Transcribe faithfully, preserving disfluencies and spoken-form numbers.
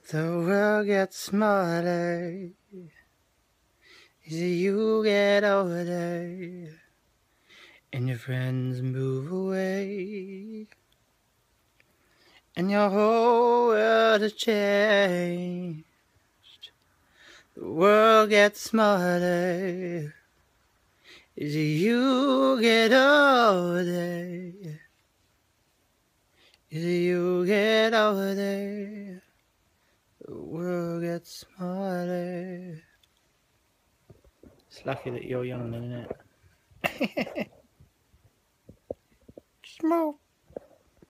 The world gets smarter as you get older and your friends move away and your whole world has changed. The world gets smarter as you get older. As you get older, the world gets smarter. It's lucky that you're young, isn't it? Smoke.